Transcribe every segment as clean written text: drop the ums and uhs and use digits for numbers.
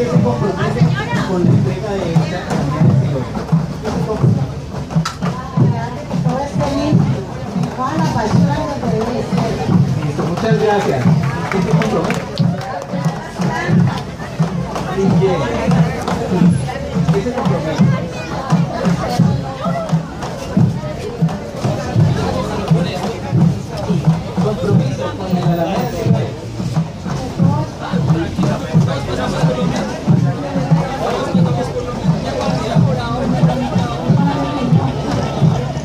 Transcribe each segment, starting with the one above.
se compromete con la entrega de esta camioneta piloto? Todo esté limpio, toda la basura donde debe ser. Listo, muchas gracias. ¿Qué se compromete? Bien. ¿Qué se compromete? Compromiso con el Alameda Ciudad.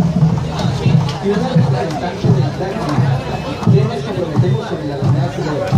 Y una representante del TAC, nos comprometemos con el Alameda Ciudad.